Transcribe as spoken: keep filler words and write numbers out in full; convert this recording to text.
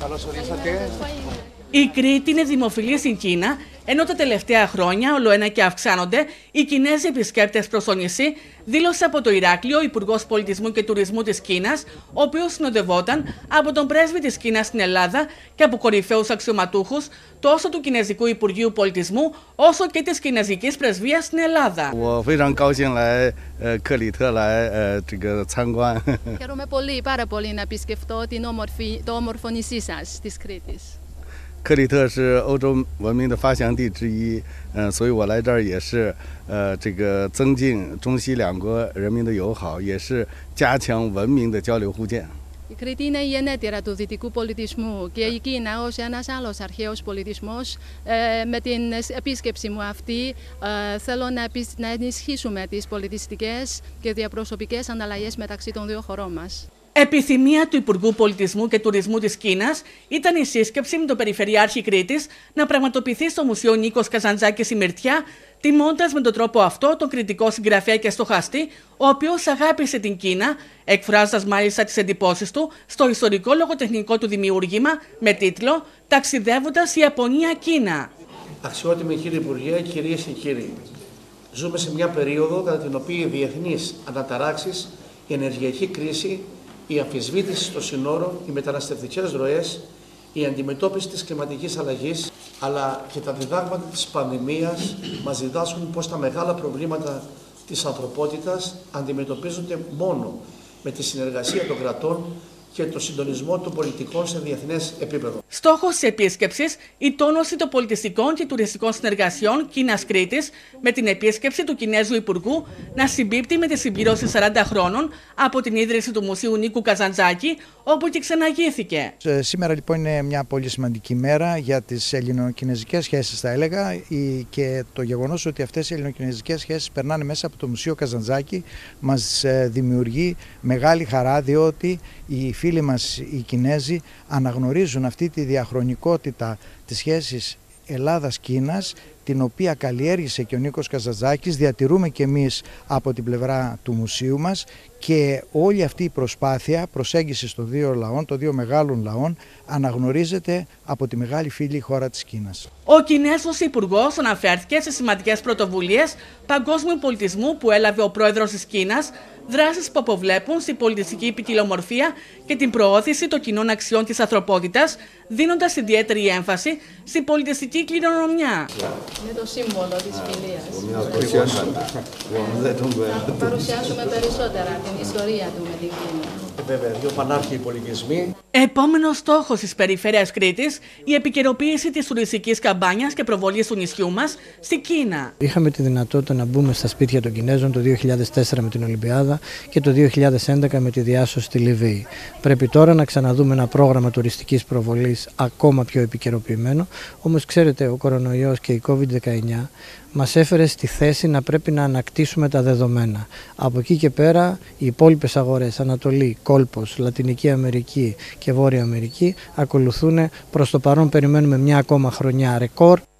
Καλώς ορίσατε. Η Κρήτη είναι δημοφιλή στην Κίνα, ενώ τα τελευταία χρόνια ολοένα και αυξάνονται οι Κινέζοι επισκέπτες προς το νησί, δήλωσε από το Ηράκλειο ο Υπουργός Πολιτισμού και Τουρισμού της Κίνας, ο οποίος συνοδευόταν από τον πρέσβη της Κίνας στην Ελλάδα και από κορυφαίους αξιωματούχους τόσο του Κινέζικου Υπουργείου Πολιτισμού όσο και της Κινέζικης Πρεσβείας στην Ελλάδα. Χαίρομαι πολύ, πάρα πολύ να επισκεφτώ την όμορφη, το όμορφο νησί σας της Κρήτης. 克里特是欧洲文明的发祥地之一，嗯，所以我来这儿也是，呃，这个增进中西两国人民的友好，也是加强文明的交流互鉴。 Η Κρήτη είναι η γενέτειρα του δυτικού πολιτισμού και η Κίνα ως ένας άλλος αρχαίος πολιτισμός. Ε, με την επίσκεψη μου αυτή ε, θέλω να, να ενισχύσουμε τις πολιτιστικές και διαπροσωπικές ανταλλαγές μεταξύ των δύο χωρών μας. Επιθυμία του Υπουργού Πολιτισμού και Τουρισμού της Κίνας ήταν η σύσκεψη με τον Περιφερειάρχη Κρήτης να πραγματοποιηθεί στο Μουσείο Νίκος Καζαντζάκης η Μυρτιά, τιμώντας με τον τρόπο αυτό τον κριτικό συγγραφέα και στοχαστή, ο οποίος αγάπησε την Κίνα, εκφράζοντας μάλιστα τις εντυπώσεις του στο ιστορικό λογοτεχνικό του δημιούργημα με τίτλο «Ταξιδεύοντας Ιαπωνία-Κίνα». Αξιότιμοι κύριοι Υπουργέ, κυρίες και κύριοι, ζούμε σε μια περίοδο κατά την οποία οι διεθνείς αναταράξεις, η ενεργειακή κρίση, η αμφισβήτηση των συνόρων, οι μεταναστευτικές ροές, η αντιμετώπιση της κλιματικής αλλαγής, αλλά και τα διδάγματα της πανδημίας μας διδάσκουν πως τα μεγάλα προβλήματα της ανθρωπότητας αντιμετωπίζονται μόνο με τη συνεργασία των κρατών και το συντονισμό των πολιτικών σε διεθνές επίπεδο. Στόχος της επίσκεψης η τόνωση των πολιτιστικών και τουριστικών συνεργασιών Κίνας-Κρήτης με την επίσκεψη του Κινέζου Υπουργού να συμπίπτει με τη συμπληρώση σαράντα χρόνων από την ίδρυση του Μουσείου Νίκου Καζαντζάκη, όπου και ξαναγήθηκε. Σήμερα λοιπόν είναι μια πολύ σημαντική μέρα για τις ελληνοκινεζικές σχέσεις, θα έλεγα, και το γεγονός ότι αυτές οι ελληνοκινεζικές σχέσεις περνάνε μέσα από το Μουσείο Καζαντζάκη μας δημιουργεί μεγάλη χαρά, διότι οι φίλοι μας οι Κινέζοι αναγνωρίζουν αυτή τη διαχρονικότητα της σχέσης Ελλάδας-Κίνας, την οποία καλλιέργησε και ο Νίκος Καζαντζάκης, διατηρούμε και εμείς από την πλευρά του μουσείου μας, και όλη αυτή η προσπάθεια προσέγγισης των δύο λαών, των δύο μεγάλων λαών, αναγνωρίζεται από τη μεγάλη φίλη χώρα της Κίνας. Ο Κινέζος Υπουργός αναφέρθηκε σε σημαντικές πρωτοβουλίες παγκόσμιου πολιτισμού που έλαβε ο πρόεδρος της Κίνας, δράσεις που αποβλέπουν στην πολιτιστική ποικιλομορφία και την προώθηση των κοινών αξιών της ανθρωπότητας, δίνοντας ιδιαίτερη έμφαση στην πολιτιστική κληρονομιά. Είναι το σύμβολο της φιλίας. Θα παρουσιάσουμε περισσότερα την ιστορία του με την Κίνα. Βέβαια, δύο πανάρχιοι πολιτισμοί. Επόμενος στόχος της Περιφέρειας Κρήτης, η επικαιροποίηση της τουριστικής καμπάνιας και προβολής του νησιού μας στη Κίνα. Είχαμε τη δυνατότητα να μπούμε στα σπίτια των Κινέζων το δύο χιλιάδες τέσσερα με την Ολυμπιάδα και το δύο χιλιάδες έντεκα με τη διάσωση στη Λιβύη. Πρέπει τώρα να ξαναδούμε ένα πρόγραμμα τουριστικής προβολής ακόμα πιο επικαιροποιημένο, όμως ξέρετε, ο κορονοϊός και η κόβιντ δεκαεννιά μας έφερε στη θέση να πρέπει να ανακτήσουμε τα δεδομένα. Από εκεί και πέρα οι υπόλοιπες αγορές, Ανατολή, Κόλπος, Λατινική Αμερική και Βόρεια Αμερική, ακολουθούν. Προς το παρόν περιμένουμε μια ακόμα χρονιά ρεκόρ.